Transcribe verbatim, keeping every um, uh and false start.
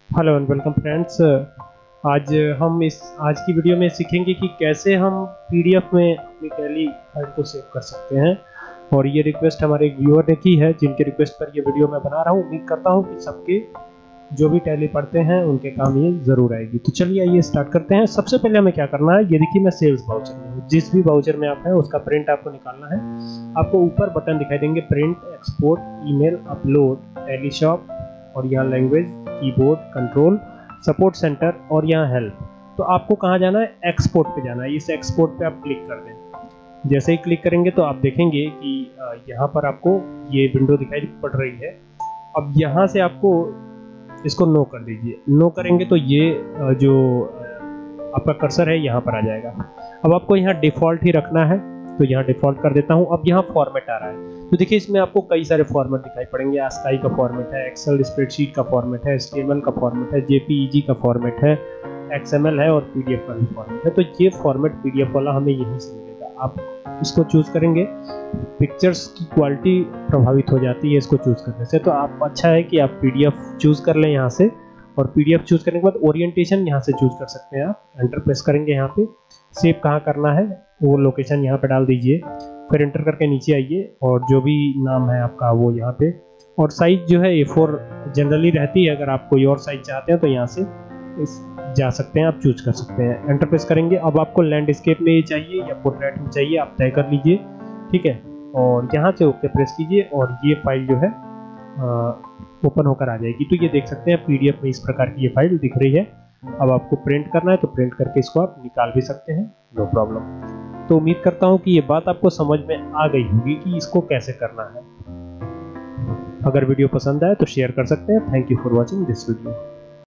Hello and welcome friends. आज हम इस आज की वीडियो में सीखेंगे कि कैसे हम पीडीएफ में अपनी टैली फाइल को सेव कर सकते हैं। और ये रिक्वेस्ट हमारे एक व्यूअर ने की है, जिनके रिक्वेस्ट पर ये वीडियो मैं बना रहा हूँ। उम्मीद करता हूँ कि सबके जो भी टैली पढ़ते हैं उनके काम ये ज़रूर आएगी। तो चलिए आइए स्टार्ट करते हैं। सबसे पहले हमें क्या करना है, ये देखिए मैं सेल्स वाउचर में हूँ। जिस भी वाउचर में आप हैं उसका प्रिंट आपको निकालना है। आपको ऊपर बटन दिखाई देंगे, print, export, email, upload, Tally shop, और यहाँ language, keyboard, control, support centre और यहाँ हेल्प। तो आपको कहाँ जाना है, एक्सपोर्ट पे जाना है। इस एक्सपोर्ट पे आप क्लिक कर दें। जैसे ही क्लिक करेंगे तो आप देखेंगे कि यहाँ पर आपको ये विंडो दिखाई पड़ रही है। अब यहाँ से आपको इसको नो कर दीजिए। नो करेंगे तो ये जो आपका कर्सर है यहाँ पर आ जाएगा। अब आपको यहाँ डिफॉल्ट ही रखना है, तो यहाँ डिफॉल्ट कर देता हूँ। अब यहाँ फॉर्मेट आ रहा है, तो देखिए इसमें आपको कई सारे फॉर्मेट दिखाई पड़ेंगे। आस्काई का फॉर्मेट है, एक्सेल स्प्रेडशीट का फॉर्मेट है, एचटीएमएल का फॉर्मेट है, जेपीईजी का फॉर्मेट है, एक्सएमएल है और पीडीएफ का भी फॉर्मेट है। तो ये फॉर्मेट पीडीएफ वाला हमें यहीं से मिलेगा। आप इसको चूज करेंगे। पिक्चर्स की क्वालिटी प्रभावित हो जाती है इसको चूज करने से, तो आप अच्छा है कि आप पीडीएफ चूज कर लें यहाँ से। और पीडीएफ चूज करने के बाद ओरिएंटेशन यहाँ से चूज कर सकते हैं। आप एंटर प्रेस करेंगे, यहाँ पे सेव कहाँ करना है वो लोकेशन यहाँ पे डाल दीजिए। फिर एंटर करके नीचे आइए और जो भी नाम है आपका वो यहाँ पे। और साइज जो है ए फोर जनरली रहती है। अगर आप कोई और साइज चाहते हैं तो यहाँ से इस जा सकते हैं, आप चूज कर सकते हैं। एंटर प्रेस करेंगे। अब आपको लैंडस्केप में चाहिए या पोर्ट्रेट में चाहिए आप तय कर लीजिए, ठीक है। और यहाँ से ओके प्रेस कीजिए और ये फाइल जो है ओपन होकर आ जाएगी। तो ये देख सकते हैं पीडीएफ में इस प्रकार की ये फाइल दिख रही है। अब आपको प्रिंट करना है तो प्रिंट करके इसको आप निकाल भी सकते हैं, नो प्रॉब्लम। तो उम्मीद करता हूँ कि ये बात आपको समझ में आ गई होगी कि इसको कैसे करना है। अगर वीडियो पसंद आए तो शेयर कर सकते हैं। Thank you for watching this video.